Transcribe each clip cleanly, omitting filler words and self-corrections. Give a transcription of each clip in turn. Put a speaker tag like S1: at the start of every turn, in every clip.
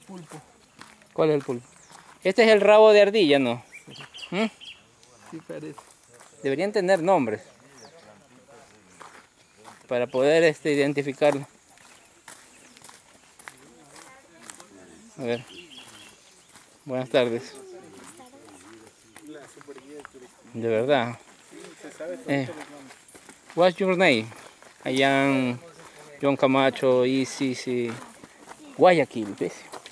S1: pulpo.
S2: ¿Cuál es el pulpo? Este es el rabo de ardilla, ¿no? ¿Mm?
S1: Sí parece.
S2: Deberían tener nombres para poder identificarlo. A ver. Buenas tardes. De verdad. What's your name? Allá John Camacho, sí. Guayaquil, ¿ves?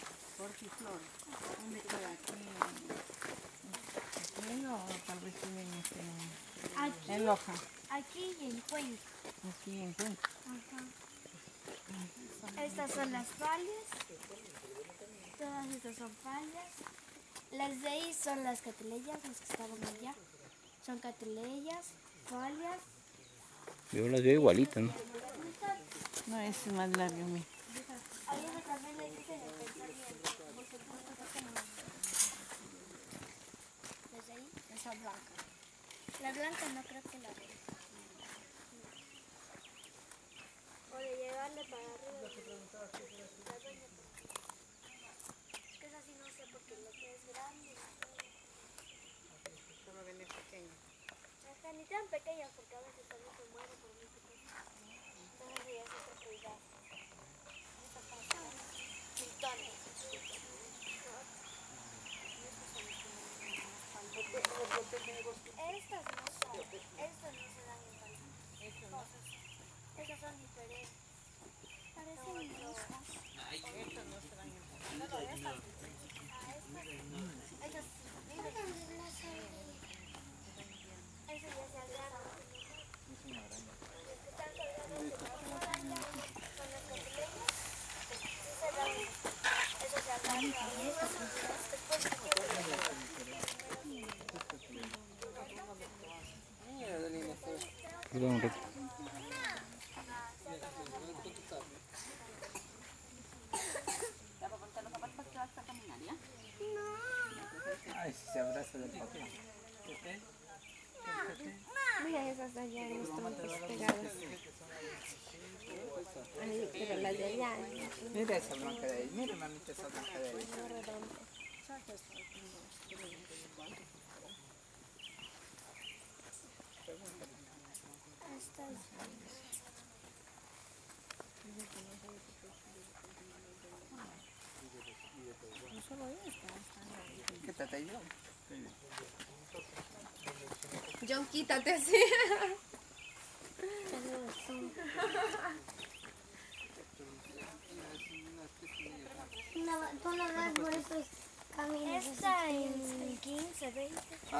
S3: En Loja. Aquí y en Cuenca.
S1: Aquí en Cuenca.
S3: Ajá. Estas son las fallas. Todas estas son fallas. Las de ahí son las cateleyas, las que estaban allá. Son cateleyas, fallas.
S2: Yo las veo igualitas, ¿no?
S1: No, ese es más largo, mi.
S3: Hay una también le dicen el pensamiento. Desde ahí, esa blanca. La blanca no creo que la vea. O de llegarle para arriba. Es que esa sí no sé porque lo que es grande.
S1: Solo viene pequeño.
S3: Hasta ni tan pequeñas porque a veces también se muere por muy pequeño. Entonces ya se está cuidado. Esta pasa. Pintones. Estas no son. Estas no se dan en Palma. Esas son diferentes. Parecen rosas.
S1: Estas no se dan en Palma.
S3: No, estas. Estas eso ya se agarra. Es una araña. Los que están colgados de la araña con las catileñas, sí se dan. Eso se agarra. Y después
S2: Perdón, Rick.
S1: Ay, si se abraza del papel.
S3: mira esas de allá no están pegadas. Ay, pero las de allá.
S1: Mira esa blanca de ahí. Mira, mamita, esa blanca de ahí.
S3: Estas.
S1: Quítate yo.
S3: John, quítate así. No, tú no das por estos caminos. Esta en 15, 20.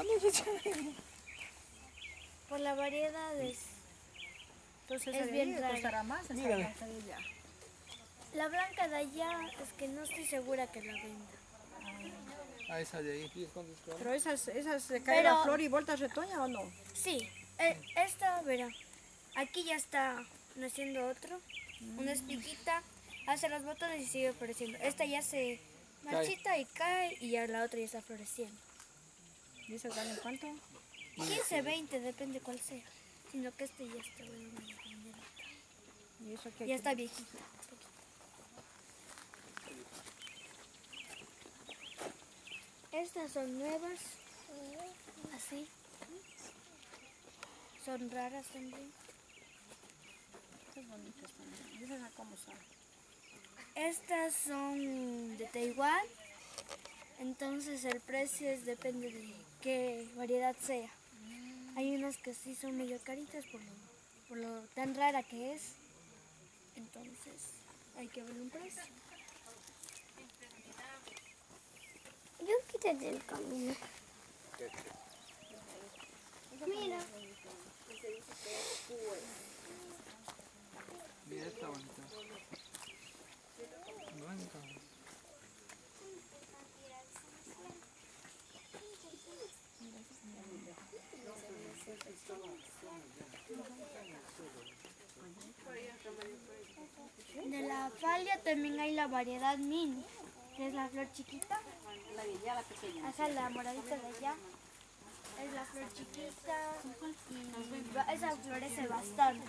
S3: Por la variedad
S1: Entonces,
S3: es bien rara.
S1: costará más esa blanca de allá.
S3: La blanca de allá es que no estoy segura que la venda.
S1: Ah, esa de ahí. Pero esas se cae
S3: Pero-
S1: la flor y vuelta retoña o no?
S3: Sí, esta, verá, aquí ya está naciendo otro, una espiquita, hace los botones y sigue floreciendo. Esta ya se marchita y cae y ya la otra ya está floreciendo.
S1: ¿Y esas dan en cuánto?
S3: 15, 20, depende cuál sea, sino que este ya está bueno,
S1: ¿Y eso qué?
S3: ya está viejita. Estas son nuevas, así, son raras también.
S1: Estas bonitas también. ¿Y esas cómo son?
S3: Estas son de Taiwán, entonces el precio depende de qué variedad sea. Hay unas que sí son medio caritas por lo tan rara que es, entonces hay que ver un precio. Yo quítate el camino. Mira.
S1: Mira, está bonita. Blanca.
S3: De la falia también hay la variedad mini, que es la flor chiquita.
S1: La de allá, la pequeña.
S3: Esa la moradita de allá. Es la flor chiquita y esa florece bastante.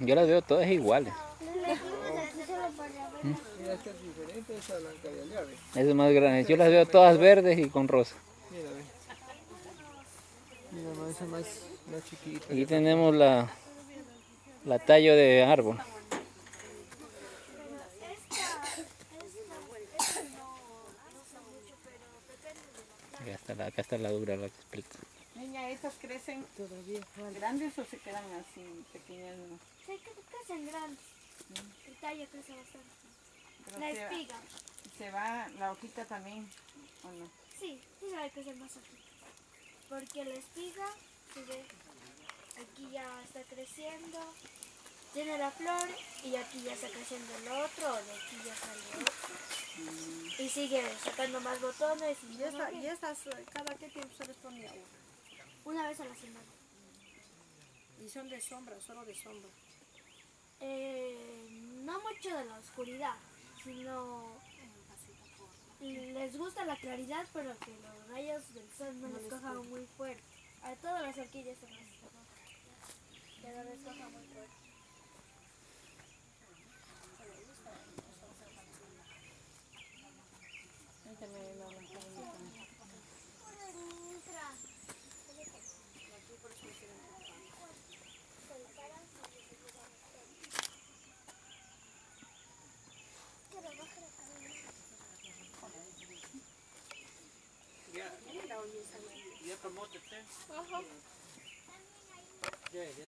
S2: Yo las veo todas iguales.
S1: Mira, esta es diferente, esa blanca de allá, ve.
S2: Esa es más grande. Yo las veo todas verdes y con rosa.
S1: Mira, ve. Mira, no, esa más chiquita.
S2: Aquí tenemos la tallo de árbol. Acá está la dura, la que explica.
S4: Niña, ¿estas crecen todavía grandes o se quedan así pequeñas? ¿No?
S3: Sí, crecen grandes. El tallo crece bastante.
S4: Pero
S3: La espiga.
S4: ¿Se va la hojita también o no?
S3: Sí, sí se va a crecer más hojitas. Porque la espiga, si ve, aquí ya está creciendo, tiene la flor y aquí ya está creciendo el otro, de aquí ya sale otro. Y sigue sacando más botones.
S5: ¿Y estas cada qué tiempo se les pone agua?
S3: Una vez a la semana.
S5: ¿Y son de sombra, solo de sombra?
S3: No mucho de la oscuridad, sino les gusta la claridad, pero que los rayos del sol no les cojan muy fuerte. A todas las orquídeas son así, que no les cojan muy fuerte.
S1: Ya promoted, ¿eh?